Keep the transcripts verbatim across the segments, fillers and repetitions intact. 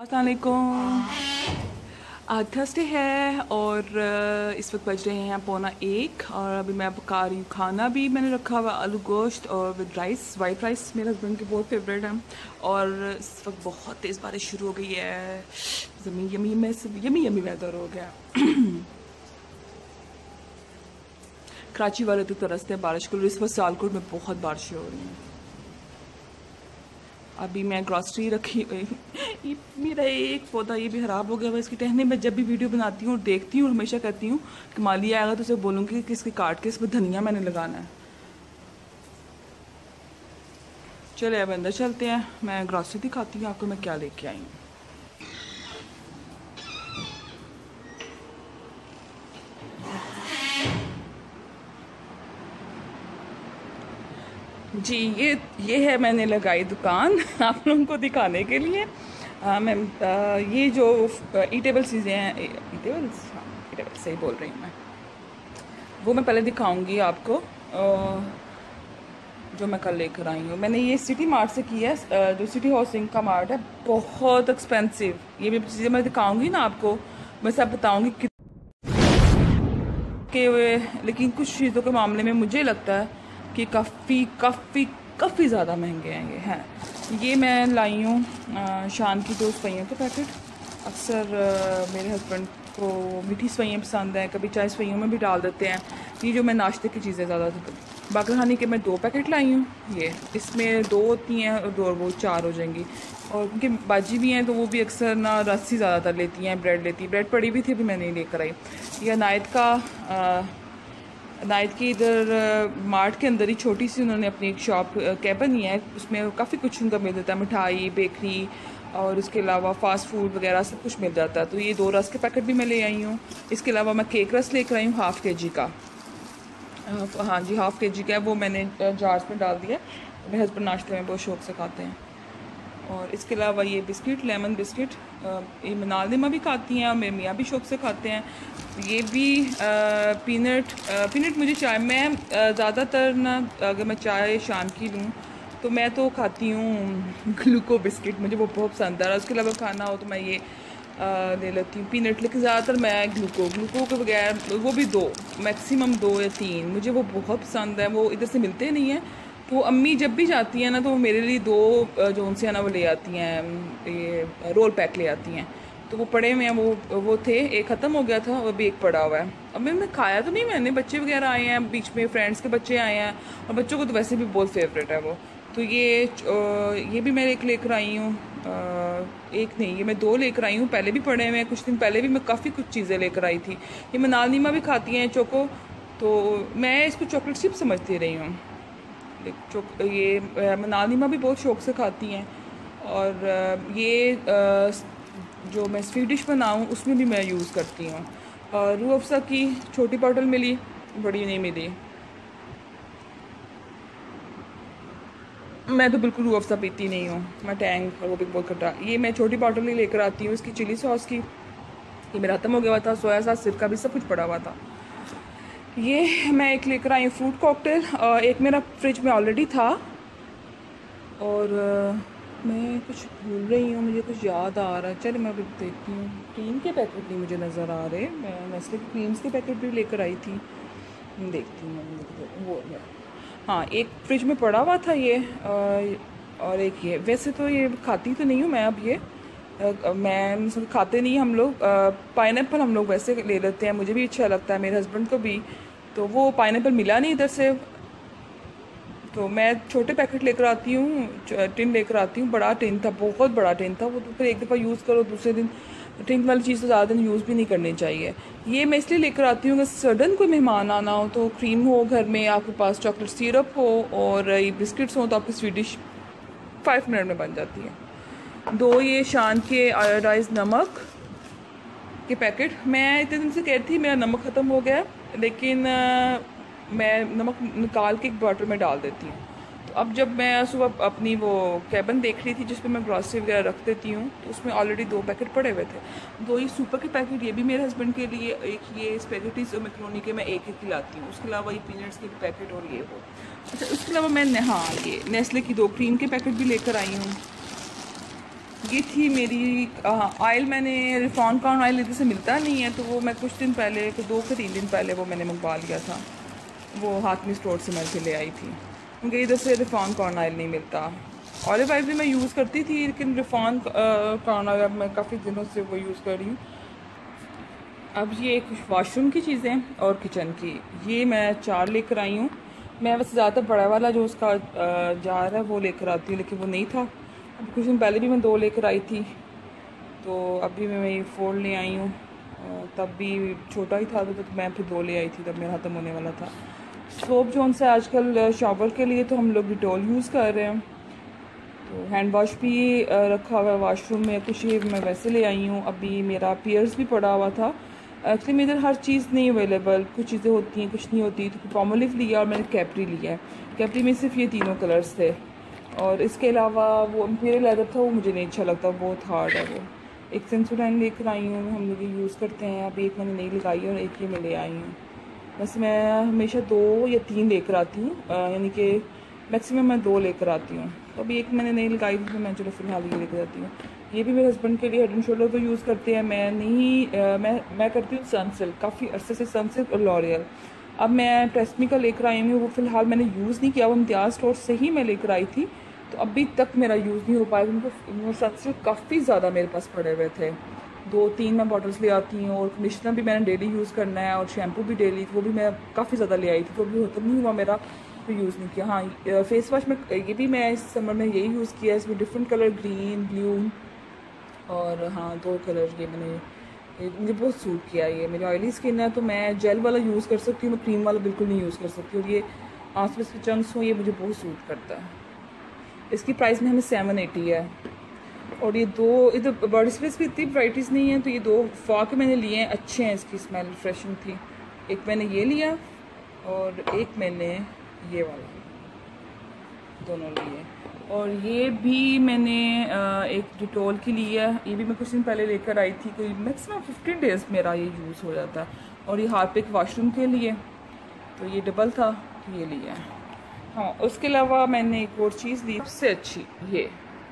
अस्सलाम वालेकुम। आज थर्सडे है और इस वक्त बज रहे हैं पौना एक और अभी मैं पका रही हूँ खाना। भी मैंने रखा हुआ आलू गोश्त और विद राइस, वाइट राइस मेरे हस्बैंड के बहुत फेवरेट हैं। और इस वक्त बहुत तेज़ बारिश शुरू हो गई है, ज़मीन यमी में से यमी यमी वेदर हो गया। कराची वाले तो तरसते हैं बारिश को, इस वक्त सियालकोट में बहुत बारिशें हो रही हैं। अभी मैं ग्रॉसरी रखी हुई मेरा एक पौधा ये भी ख़राब हो गया हुआ, इसकी टहनी मैं जब भी वीडियो बनाती हूँ और देखती हूँ हमेशा कहती हूँ कि माली आएगा तो उसे बोलूँगी कि इसके काट के इस पर धनिया मैंने लगाना है। चले अब अंदर चलते हैं, मैं ग्रॉसरी दिखाती हूँ आपको मैं क्या लेके आई हूँ। जी ये ये है मैंने लगाई दुकान आप लोगों को दिखाने के लिए। आ, मैं आ, ये जो ई टेबल चीज़ें हैं, ई टेबल्स, हाँ ई टेबल सही बोल रही हूँ मैं, वो मैं पहले दिखाऊंगी आपको। आ, जो मैं कल लेकर आई हूँ मैंने ये सिटी मार्ट से की है, जो सिटी हाउसिंग का मार्ट है, बहुत एक्सपेंसिव। ये भी चीज़ें मैं दिखाऊंगी ना आपको, मैं सब बताऊंगी कि, लेकिन कुछ चीज़ों के मामले में मुझे लगता है कि काफ़ी काफ़ी काफ़ी ज़्यादा महंगे हैं ये हैं। ये मैं लाई हूँ शान की दो सवैयों के पैकेट। अक्सर मेरे हस्बैंड को मीठी सवैयाँ पसंद हैं, कभी चाय सवैयों में भी डाल देते हैं। ये जो मैं नाश्ते की चीज़ें ज़्यादा, बागरहानी के मैं दो पैकेट लाई हूँ। ये इसमें दो होती हैं और दो वो चार हो जाएंगी। और उनकी बाजी भी हैं तो वो भी अक्सर ना रस ही ज़्यादातर लेती हैं, ब्रेड लेती, ब्रेड पड़ी भी थी अभी मैं नहीं लेकर आई। ये अनायत का आ, नाइट की इधर मार्ट के अंदर ही छोटी सी उन्होंने अपनी एक शॉप कैबन ही है, उसमें काफ़ी कुछ उनका मिल जाता है, मिठाई, बेकरी और उसके अलावा फ़ास्ट फूड वगैरह सब कुछ मिल जाता है। तो ये दो रस के पैकेट भी मैं ले आई हूँ। इसके अलावा मैं केक रस लेकर आई हूँ हाफ़ के जी का, हाँ जी हाफ़ के जी का है, वो मैंने जार्स में डाल दिया। मेरे हस्बैंड नाश्ते में बहुत शौक से खाते हैं। और इसके अलावा ये बिस्किट, लेमन बिस्किट, ये मनालिमा भी खाती हैं और मेरे मियाँ भी शौक से खाते हैं। ये भी आ, पीनट आ, पीनट मुझे चाय में ज़्यादातर ना, अगर मैं चाय शाम की लूँ तो मैं तो खाती हूँ ग्लूको बिस्किट, मुझे वो बहुत पसंद है। उसके अलावा खाना हो तो मैं ये आ, ले लेती हूँ पीनट, लेकिन ज़्यादातर मैं ग्लूको ग्लूको के बगैर, वो भी दो मैक्सिमम दो या तीन, मुझे वो बहुत पसंद है। वो इधर से मिलते नहीं हैं तो अम्मी जब भी जाती हैं ना तो वो मेरे लिए दो जो उनसे है ना वो ले आती हैं, ये रोल पैक ले आती हैं। तो वो पड़े हुए हैं, वो वो थे, एक ख़त्म हो गया था और अभी एक पड़ा हुआ है। अब मैं मैं खाया तो नहीं मैंने, बच्चे वगैरह आए हैं बीच में, फ्रेंड्स के बच्चे आए हैं और बच्चों को तो वैसे भी बहुत फेवरेट है वो। तो ये ये भी मैं एक लेकर आई हूँ, एक नहीं ये मैं दो लेकर आई हूँ, पहले भी पड़े हुए हैं, कुछ दिन पहले भी मैं काफ़ी कुछ चीज़ें लेकर आई थी। ये मनालिमा भी खाती हैं चोको, तो मैं इसको चॉकलेट चिप समझती रही हूँ। ये मनालिमा भी बहुत शौक से खाती हैं। और ये जो मैं स्वीट डिश बनाऊँ उसमें भी मैं यूज़ करती हूँ। और रूह अफ़ज़ा की छोटी बॉटल मिली, बड़ी नहीं मिली। मैं तो बिल्कुल रूह अफ़ज़ा पीती नहीं हूँ, मैं टैंग और वो भी बहुत खट्टा। ये मैं छोटी बॉटल ही लेकर आती हूँ इसकी चिली सॉस की, ये मेरा ख़त्म हो गया हुआ था, सोया सॉस, सिरका भी सब कुछ पड़ा हुआ था। ये मैं एक लेकर आई हूँ फ्रूट कॉकटेल, एक मेरा फ्रिज में ऑलरेडी था। और मैं कुछ भूल रही हूँ, मुझे कुछ याद आ रहा है, चलो मैं भी देखती हूँ। क्रीम के पैकेट नहीं मुझे नज़र आ रहे, मैं नेस्ले के क्रीम्स के पैकेट भी लेकर आई थी, देखती हूँ वो। हाँ एक फ्रिज में पड़ा हुआ था ये, और एक ये, वैसे तो ये खाती तो नहीं हूँ मैं अब, ये मैं खाते नहीं हम लोग। पाइनएप्पल हम लोग वैसे ले लेते हैं, मुझे भी अच्छा लगता है, मेरे हस्बैंड को भी। तो वो पाइनएप्पल मिला नहीं इधर से, तो मैं छोटे पैकेट लेकर आती हूँ, टिन लेकर आती हूँ। बड़ा टिन था, बहुत बड़ा टिन था वो, तो फिर एक दफ़ा यूज़ करो दूसरे दिन, टिन वाली चीज़ तो ज़्यादा दिन यूज़ भी नहीं करनी चाहिए। ये मैं इसलिए लेकर आती हूँ कि सडन कोई मेहमान आना हो तो क्रीम हो घर में, आपके पास चॉकलेट सिरप हो और ये बिस्किट्स हो तो आपकी स्वीट डिश फाइव मिनट में बन जाती है। दो ये शान के आयोडाइज नमक के पैकेट, मैं इतने दिन से कह रही थी मेरा नमक ख़त्म हो गया, लेकिन आ, मैं नमक निकाल के एक बॉटल में डाल देती हूँ। तो अब जब मैं सुबह अपनी वो कैबन देख रही थी जिस पे मैं ग्रॉसरी वगैरह रख देती हूँ, तो उसमें ऑलरेडी दो पैकेट पड़े हुए थे। दो ये सुपर के पैकेट, ये भी मेरे हस्बैंड के लिए, एक ये स्पेगेटीज और मैक्रोनी के मैं एक एक ही लाती हूँ। उसके अलावा ये पीनट्स के पैकेट और ये वो। अच्छा उसके अलावा मैं, हाँ ये नेस्ले की दो क्रीम के पैकेट भी लेकर आई हूँ। ये थी मेरी ऑयल। मैंने रिफॉन कॉर्न ऑयल इधर से मिलता नहीं है, तो वो मैं कुछ दिन पहले, तो दो से तीन दिन पहले वो मैंने मंगवा लिया था। वो हाथमी स्टोर से मैं ले आई थी, क्योंकि इधर से रिफॉन कॉर्न ऑयल नहीं मिलता। ऑलिव ऑयल भी मैं यूज़ करती थी, लेकिन रिफॉन कॉर्न ऑयल मैं काफ़ी दिनों से वो यूज़ कर रही हूँ। अब ये कुछ वॉशरूम की चीज़ें और किचन की, ये मैं चार लेकर आई हूँ। मैं वैसे ज़्यादातर बड़ा वाला जो उसका जार है वो लेकर आती हूँ, लेकिन वो नहीं था। अब कुछ दिन पहले भी मैं दो लेकर आई थी, तो अभी मैं ये फोर ले आई हूँ। तब भी छोटा ही था, तो, तो मैं फिर दो ले आई थी, तब मेरा ख़त्म होने वाला था। सोप जो उनसे आजकल शॉवर के लिए तो हम लोग डिटॉल यूज़ कर रहे हैं। तो हैंड वॉश भी रखा हुआ है वॉशरूम में, कुछ ये मैं वैसे ले आई हूँ। अभी मेरा पियर्स भी पड़ा हुआ था। एक्चुअली मेरे इधर हर चीज़ नहीं अवेलेबल, कुछ चीज़ें होती हैं कुछ नहीं होती। तो पॉमोलिव लिया और मैंने कैप्री लिया है। कैप्री में सिर्फ ये तीनों कलर्स थे, और इसके अलावा वो इम्पीरियल लेदर था, वो मुझे नहीं अच्छा लगता, बहुत हार्ड है वो। एक सेंसोडाइन लेकर आई हूँ, हम लोग ये यूज़ करते हैं। अभी एक मैंने नहीं लगाई है और एक ये मैं ले आई हूँ। बस मैं हमेशा दो या तीन लेकर आती हूँ, यानी कि मैक्सिमम मैं दो लेकर आती हूँ। तो अभी एक मैंने नहीं लगाई थी, तो मैं चलो फिलहाल ये लेकर आती हूँ। ये भी मेरे हस्बैंड के लिए हेड एंड शोल्डर तो यूज़ करते हैं, मैं नहीं। आ, मैं मैं करती हूँ सनसिल्क, काफ़ी अरसे से सनसिल्क और लॉरियल। अब मैं ट्रेस्मी का लेकर आई हूँ, वो फ़िलहाल मैंने यूज़ नहीं किया, वो इम्तियाज़ स्टोर से ही मैं लेकर आई थी, तो अभी तक मेरा यूज़ नहीं हो पाया। उनको सनसिल्क काफ़ी ज़्यादा मेरे पास पड़े हुए थे, दो तीन मैं बॉटल्स ले आती हूँ। और कंडीशनर भी मैंने डेली यूज़ करना है, और शैम्पू भी डेली, वो भी मैं काफ़ी ज़्यादा ले आई थी, तो अभी होता नहीं हुआ मेरा, तो यूज़ नहीं किया। हाँ, फेस वॉश में ये भी मैं इस समर में यही यूज़ किया, इसमें डिफरेंट कलर, ग्रीन, ब्लू, और हाँ दो कलर ये मैंने, ये मुझे बहुत सूट किया। ये मेरी ऑयली स्किन है, तो मैं जेल वाला यूज़ कर सकती हूँ, मैं क्रीम वाला बिल्कुल नहीं यूज़ कर सकती। और ये आस पास के चंक्स हों, ये मुझे बहुत सूट करता है। इसकी प्राइस में हमें सेवन एटी है। और ये दो इधर बॉडी स्प्रेस की इतनी वराइटीज़ नहीं है, तो ये दो फॉ के मैंने लिए हैं, अच्छे हैं, इसकी स्मेल रिफ्रेशिंग थी। एक मैंने ये लिया और एक मैंने ये वाला, दोनों लिए। और ये भी मैंने एक डिटॉल की ली है, ये भी मैं कुछ दिन पहले लेकर आई थी, कोई मैक्सिमम फिफ्टीन डेज़ मेरा ये यूज़ हो जाता है। और ये हार्पिक वॉशरूम के लिए, तो ये डबल था, तो ये लिया है। हाँ, उसके अलावा मैंने एक और चीज़ ली सबसे अच्छी, ये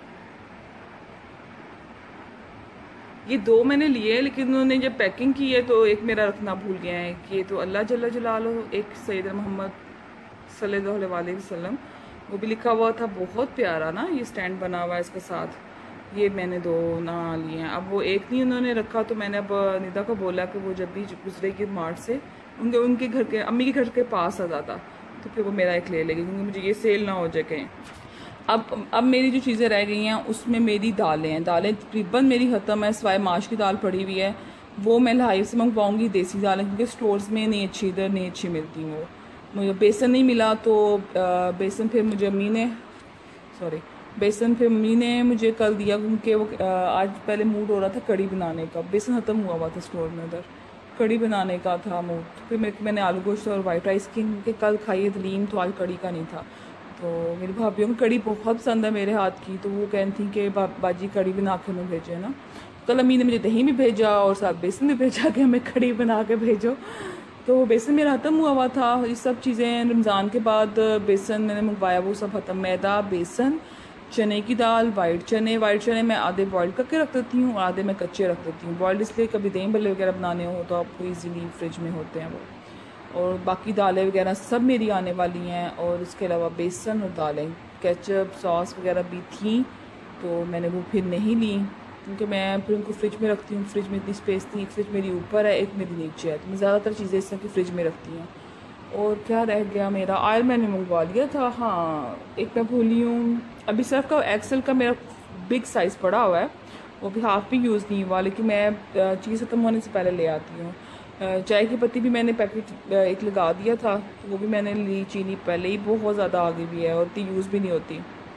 ये दो मैंने लिए, लेकिन उन्होंने जब पैकिंग की है तो एक मेरा रखना भूल गया है। कि ये तो अल्लाह जल्ला जलालो, एक सैयद मोहम्मद सल्लल्लाहु अलैहि वसल्लम, वो भी लिखा हुआ था, बहुत प्यारा ना, ये स्टैंड बना हुआ है इसके साथ। ये मैंने दो ना लिए हैं। अब वो एक नहीं उन्होंने रखा, तो मैंने अब निदा को बोला कि वो जब भी गुजरेगी मार्ट से, उनके उनके घर के अम्मी के घर के पास आ जाता, तो फिर वो मेरा एक ले लेगी, क्योंकि मुझे ये सेल ना हो जाए कहीं। अब अब मेरी जो चीज़ें रह गई हैं, उसमें मेरी दालें हैं। दालें तकरीबन मेरी ख़त्म है, सिवाय माश की दाल पड़ी हुई है, वो मैं लाइव से मंगवाऊँगी, देसी दालें, क्योंकि स्टोर्स में नहीं अच्छी, इधर नहीं अच्छी मिलती वो। मुझे बेसन नहीं मिला, तो बेसन फिर मुझे अम्मी ने सॉरी बेसन फिर मम्मी ने मुझे कल दिया, क्योंकि वो आज पहले मूड हो रहा था कड़ी बनाने का। बेसन ख़त्म हुआ हुआ था स्टोर में, उधर कड़ी बनाने का था मूड। फिर मेरे मैंने आलू गोश्त और वाइट राइस की के कल खाई दलीम, तो आज कड़ी का नहीं था। तो मेरी भाभीयों को कड़ी बहुत पसंद है मेरे हाथ की, तो वो कहती थी कि बा, बाजी कड़ी बना के हमें भेजे ना। कल अम्मी ने मुझे दही भी भेजा और साथ बेसन भी भेजा कि हमें कड़ी बना के भेजो। तो बेसन मेरा ख़त्म हुआ हुआ था। ये सब चीज़ें रमज़ान के बाद बेसन मैंने मंगवाया, वो सब ख़त्म। मैदा, बेसन, चने की दाल, वाइट चने वाइट चने मैं आधे बॉयल करके रख देती हूँ और आधे मैं कच्चे रख देती हूँ। बॉयल्ड इसलिए कभी दही बल्ले वगैरह बनाने हो तो आपको ईजीली फ्रिज में होते हैं वो। और बाकी दालें वगैरह सब मेरी आने वाली हैं। और उसके अलावा बेसन और दालें, केचप, सॉस वगैरह भी थी, तो मैंने वो फिर नहीं ली, क्योंकि मैं फिर उनको फ्रिज में रखती हूँ। फ्रिज में इतनी स्पेस थी, एक फ्रिज मेरी ऊपर है, एक मेरी नीचे है, तो मैं ज़्यादातर चीज़ें इस तरह की फ्रिज में रखती हूँ। और क्या रह गया मेरा, ऑयल मैंने मंगवा लिया था। हाँ, एक मैं भूली हूँ, अभी सिर्फ का एक्सेल का मेरा बिग साइज़ पड़ा हुआ है, वो भी हाफ भी यूज़ नहीं हुआ, लेकिन मैं चीज़ ख़त्म होने से पहले ले आती हूँ। चाय की पत्ती भी मैंने पैकेट एक लगा दिया था, तो वो भी मैंने ली। चीनी पहले ही बहुत ज़्यादा आ गई भी है और इतनी यूज़ भी नहीं होती।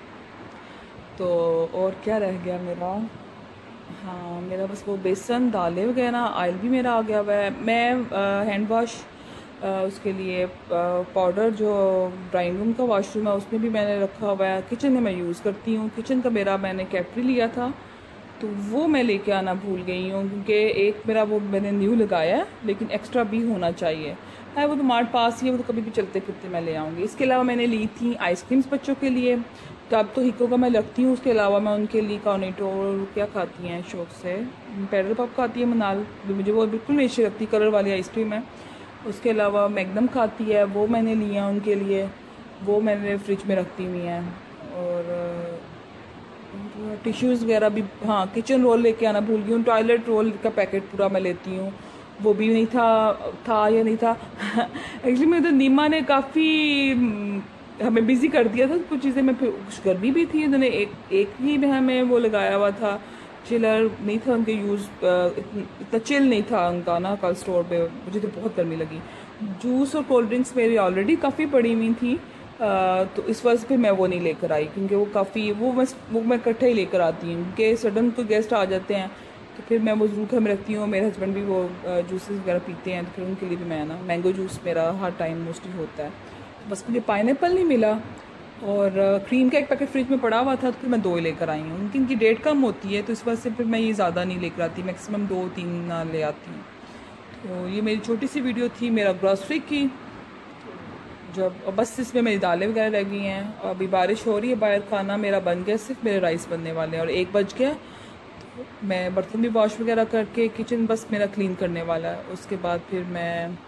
तो और क्या रह गया मेरा, हाँ मेरा बस वो बेसन, दालें वगैरह, ऑयल भी मेरा आ गया हुआ है। मैं हैंड वॉश उसके लिए पाउडर जो ड्राइंग रूम का वॉशरूम है उसमें भी मैंने रखा हुआ है। किचन में मैं यूज़ करती हूँ। किचन का मेरा मैंने कैप्री लिया था, तो वो मैं लेके आना भूल गई हूँ, क्योंकि एक मेरा वो मैंने न्यू लगाया है, लेकिन एक्स्ट्रा भी होना चाहिए। है, वो तो मार्ट पास ही है, वो तो कभी भी चलते फिरते मैं ले आऊँगी। इसके अलावा मैंने ली थी आइसक्रीम्स बच्चों के लिए, तो अब तो हिको का मैं रखती हूँ। उसके अलावा मैं उनके लिए कॉर्नेटो और क्या खाती हैं शौक से, पेडल पॉप खाती है मनाल, मुझे वो बिल्कुल नहीं अच्छी लगती, कलर वाली आइसक्रीम है। उसके अलावा मैगनम खाती है, वो मैंने लिया उनके लिए, वो मैंने फ्रिज में रखती हुई हैं। और टिश्यूज़ वगैरह भी, हाँ किचन रोल लेके आना भूल गई हूँ, टॉयलेट रोल का पैकेट पूरा मैं लेती हूँ, वो भी नहीं था था या नहीं था एक्चुअली मैं तो नीमा ने काफ़ी हमें बिज़ी कर दिया था कुछ चीज़ें में, फिर कुछ गर्मी भी थी, उन्होंने एक एक ही में हमें वो लगाया हुआ था, चिलर नहीं था उनके यूज़, इतना चिल नहीं था उनका ना कल स्टोर पे, मुझे तो बहुत गर्मी लगी। जूस और कोल्ड ड्रिंक्स मेरी ऑलरेडी काफ़ी पड़ी हुई थी, आ, तो इस वजह से फिर मैं वो नहीं लेकर आई, क्योंकि वो काफ़ी वो मैं वो मैं इकट्ठे ही लेकर आती हूँ, क्योंकि सडन कोई गेस्ट आ जाते हैं तो फिर मैं वो ज़रूर घर में रखती हूँ। मेरे हस्बैंड भी वो जूसेस वगैरह पीते हैं, तो फिर उनके लिए भी मैं ना मैंगो जूस मेरा हर टाइम मोस्टली होता है। तो बस मुझे पाइनएप्पल नहीं मिला, और क्रीम का एक पैकेट फ्रिज में पड़ा हुआ था, तो फिर मैं दो ही लेकर आई हूँ, उनकी इनकी डेट कम होती है, तो इस वजह से फिर मैं ये ज़्यादा नहीं लेकर आती, मैक्सिमम दो तीन ले आती हूँ। तो ये मेरी छोटी सी वीडियो थी मेरा ग्रॉसरी की, जब बस इसमें मेरी दालें वगैरह रह गई हैं, और अभी बारिश हो रही है बाहर, खाना मेरा बन गया, सिर्फ मेरे राइस बनने वाले हैं और एक बज गया, तो मैं बर्तन भी वॉश वगैरह करके किचन बस मेरा क्लीन करने वाला है, उसके बाद फिर मैं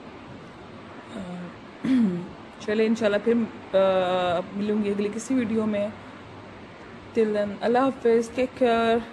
चले इंशाल्लाह फिर मिलूँगी अगली किसी वीडियो में। टिल देन अल्लाह हाफिज़, टेक केयर।